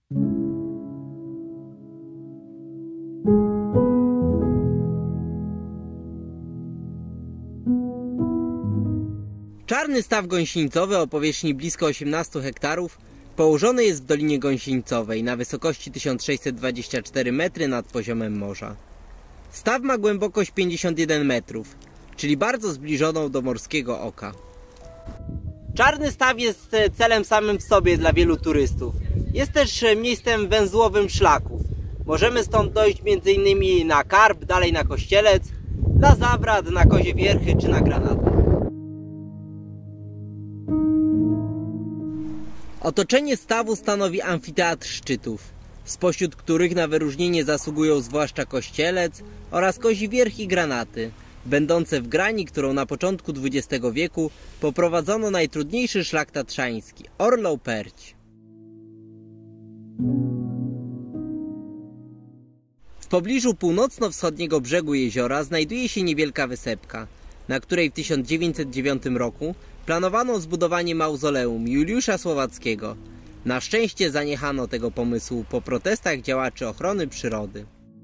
Czarny staw gąsienicowy o powierzchni blisko 18 hektarów położony jest w Dolinie Gąsienicowej na wysokości 1624 metry nad poziomem morza. Staw ma głębokość 51 metrów, czyli bardzo zbliżoną do morskiego oka. Czarny staw jest celem samym w sobie dla wielu turystów. Jest też miejscem węzłowym szlaków. Możemy stąd dojść m.in. na Karp, dalej na Kościelec, na Zawrat, na Kozie Wierchy czy na Granaty. Otoczenie stawu stanowi amfiteatr szczytów, spośród których na wyróżnienie zasługują zwłaszcza Kościelec oraz Kozi Wierch i Granaty, będące w grani, którą na początku XX wieku poprowadzono najtrudniejszy szlak tatrzański – Orlą-Perć. W pobliżu północno-wschodniego brzegu jeziora znajduje się niewielka wysepka, na której w 1909 roku planowano zbudowanie mauzoleum Juliusza Słowackiego. Na szczęście zaniechano tego pomysłu po protestach działaczy ochrony przyrody.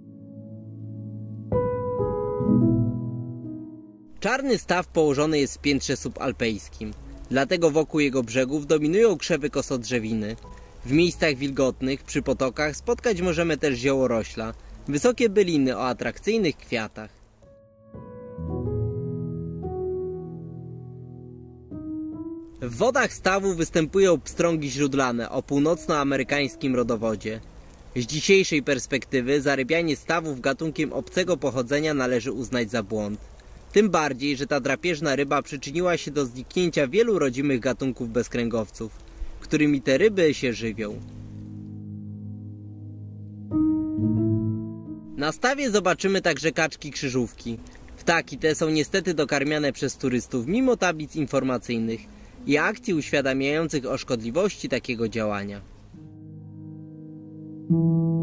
Czarny staw położony jest w piętrze subalpejskim, dlatego wokół jego brzegów dominują krzewy kosodrzewiny. W miejscach wilgotnych, przy potokach spotkać możemy też ziołorośla, wysokie byliny o atrakcyjnych kwiatach. W wodach stawu występują pstrągi źródlane o północnoamerykańskim rodowodzie. Z dzisiejszej perspektywy zarybianie stawów gatunkiem obcego pochodzenia należy uznać za błąd. Tym bardziej, że ta drapieżna ryba przyczyniła się do zniknięcia wielu rodzimych gatunków bezkręgowców, którymi te ryby się żywią. Na stawie zobaczymy także kaczki krzyżówki. Ptaki te są niestety dokarmiane przez turystów mimo tablic informacyjnych i akcji uświadamiających o szkodliwości takiego działania.